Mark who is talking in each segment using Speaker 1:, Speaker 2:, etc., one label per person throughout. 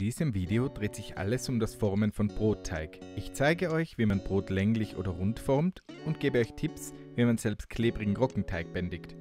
Speaker 1: diesem Video dreht sich alles um das Formen von Brotteig. Ich zeige euch, wie man Brot länglich oder rund formt und gebe euch Tipps, wie man selbst klebrigen Roggenteig bändigt.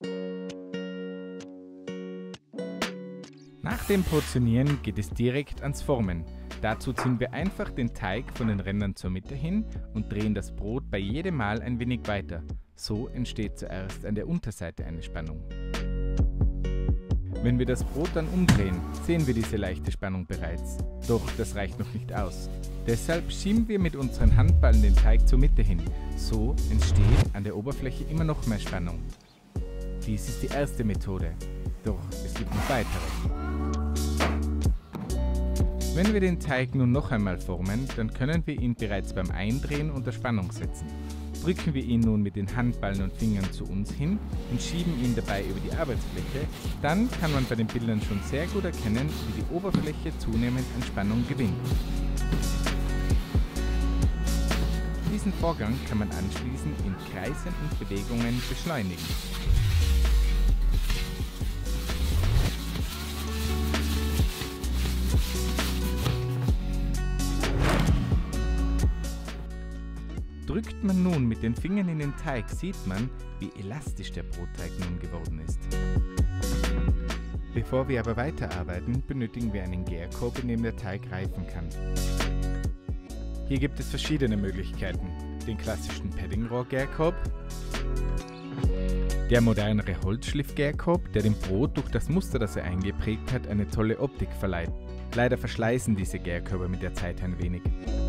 Speaker 1: Nach dem Portionieren geht es direkt ans Formen. Dazu ziehen wir einfach den Teig von den Rändern zur Mitte hin und drehen das Brot bei jedem Mal ein wenig weiter. So entsteht zuerst an der Unterseite eine Spannung. Wenn wir das Brot dann umdrehen, sehen wir diese leichte Spannung bereits. Doch das reicht noch nicht aus. Deshalb schieben wir mit unseren Handballen den Teig zur Mitte hin. So entsteht an der Oberfläche immer noch mehr Spannung. Dies ist die erste Methode. Doch es gibt noch weitere. Wenn wir den Teig nun noch einmal formen, dann können wir ihn bereits beim Eindrehen unter Spannung setzen. Drücken wir ihn nun mit den Handballen und Fingern zu uns hin und schieben ihn dabei über die Arbeitsfläche, dann kann man bei den Bildern schon sehr gut erkennen, wie die Oberfläche zunehmend an Spannung gewinnt. Diesen Vorgang kann man anschließend in kreisenden Bewegungen beschleunigen. Drückt man nun mit den Fingern in den Teig, sieht man, wie elastisch der Brotteig nun geworden ist. Bevor wir aber weiterarbeiten, benötigen wir einen Gärkorb, in dem der Teig reifen kann. Hier gibt es verschiedene Möglichkeiten. Den klassischen Paddingrohr-Gärkorb, der modernere Holzschliff-Gärkorb, der dem Brot durch das Muster, das er eingeprägt hat, eine tolle Optik verleiht. Leider verschleißen diese Gärkörbe mit der Zeit ein wenig.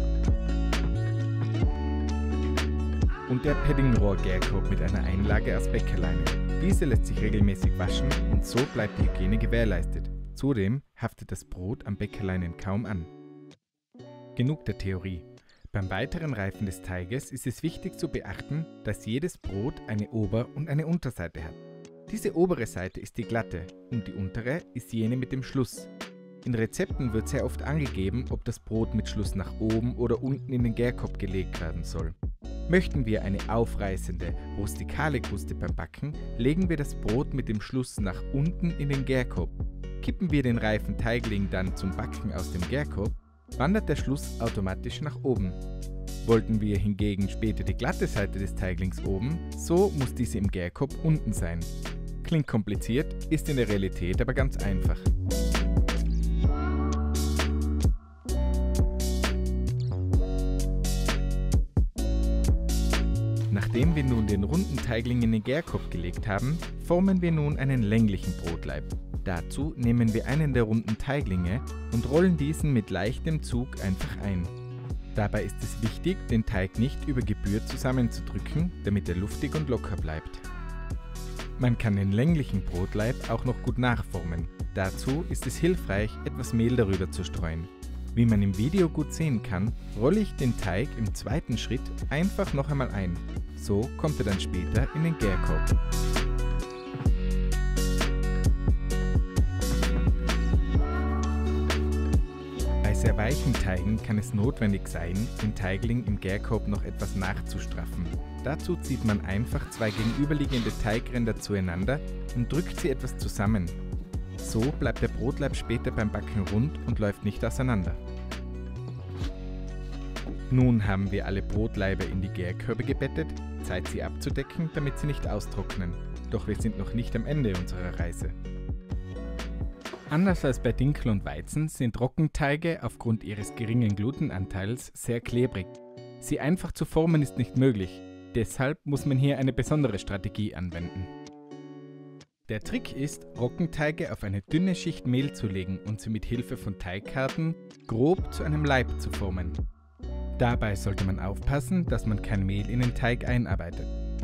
Speaker 1: Und der Paddingrohr-Gärkorb mit einer Einlage aus Bäckerleine. Diese lässt sich regelmäßig waschen und so bleibt die Hygiene gewährleistet. Zudem haftet das Brot am Bäckerleinen kaum an. Genug der Theorie. Beim weiteren Reifen des Teiges ist es wichtig zu beachten, dass jedes Brot eine Ober- und eine Unterseite hat. Diese obere Seite ist die glatte und die untere ist jene mit dem Schluss. In Rezepten wird sehr oft angegeben, ob das Brot mit Schluss nach oben oder unten in den Gärkorb gelegt werden soll. Möchten wir eine aufreißende, rustikale Kruste beim Backen, legen wir das Brot mit dem Schluss nach unten in den Gärkorb. Kippen wir den reifen Teigling dann zum Backen aus dem Gärkorb, wandert der Schluss automatisch nach oben. Wollten wir hingegen später die glatte Seite des Teiglings oben, so muss diese im Gärkorb unten sein. Klingt kompliziert, ist in der Realität aber ganz einfach. Nachdem wir nun den runden Teigling in den Gärkorb gelegt haben, formen wir nun einen länglichen Brotleib. Dazu nehmen wir einen der runden Teiglinge und rollen diesen mit leichtem Zug einfach ein. Dabei ist es wichtig, den Teig nicht über Gebühr zusammenzudrücken, damit er luftig und locker bleibt. Man kann den länglichen Brotleib auch noch gut nachformen. Dazu ist es hilfreich, etwas Mehl darüber zu streuen. Wie man im Video gut sehen kann, rolle ich den Teig im zweiten Schritt einfach noch einmal ein. So kommt er dann später in den Gärkorb. Bei sehr weichen Teigen kann es notwendig sein, den Teigling im Gärkorb noch etwas nachzustraffen. Dazu zieht man einfach zwei gegenüberliegende Teigränder zueinander und drückt sie etwas zusammen. So bleibt der Brotleib später beim Backen rund und läuft nicht auseinander. Nun haben wir alle Brotlaibe in die Gärkörbe gebettet, Zeit sie abzudecken, damit sie nicht austrocknen. Doch wir sind noch nicht am Ende unserer Reise. Anders als bei Dinkel und Weizen sind Roggenteige aufgrund ihres geringen Glutenanteils sehr klebrig. Sie einfach zu formen ist nicht möglich, deshalb muss man hier eine besondere Strategie anwenden. Der Trick ist, Roggenteige auf eine dünne Schicht Mehl zu legen und sie mit Hilfe von Teigkarten grob zu einem Laib zu formen. Dabei sollte man aufpassen, dass man kein Mehl in den Teig einarbeitet.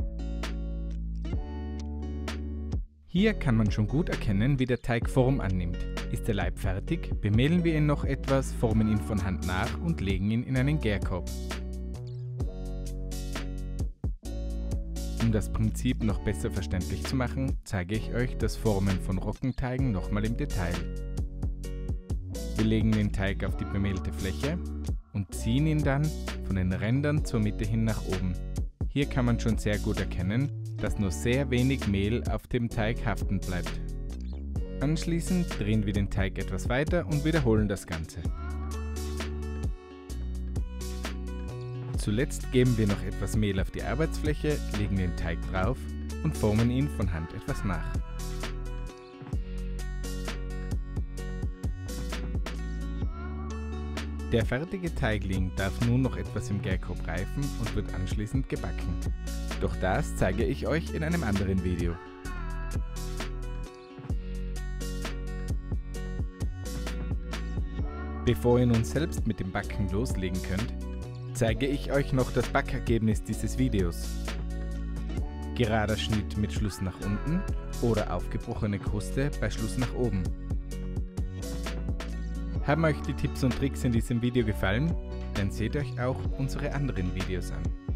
Speaker 1: Hier kann man schon gut erkennen, wie der Teig Form annimmt. Ist der Laib fertig, bemehlen wir ihn noch etwas, formen ihn von Hand nach und legen ihn in einen Gärkorb. Um das Prinzip noch besser verständlich zu machen, zeige ich euch das Formen von Roggenteigen nochmal im Detail. Wir legen den Teig auf die bemehlte Fläche und ziehen ihn dann von den Rändern zur Mitte hin nach oben. Hier kann man schon sehr gut erkennen, dass nur sehr wenig Mehl auf dem Teig haften bleibt. Anschließend drehen wir den Teig etwas weiter und wiederholen das Ganze. Zuletzt geben wir noch etwas Mehl auf die Arbeitsfläche, legen den Teig drauf und formen ihn von Hand etwas nach. Der fertige Teigling darf nun noch etwas im Gärkorb reifen und wird anschließend gebacken. Doch das zeige ich euch in einem anderen Video. Bevor ihr nun selbst mit dem Backen loslegen könnt, zeige ich euch noch das Backergebnis dieses Videos. Gerader Schnitt mit Schluss nach unten oder aufgebrochene Kruste bei Schluss nach oben. Haben euch die Tipps und Tricks in diesem Video gefallen? Dann seht euch auch unsere anderen Videos an.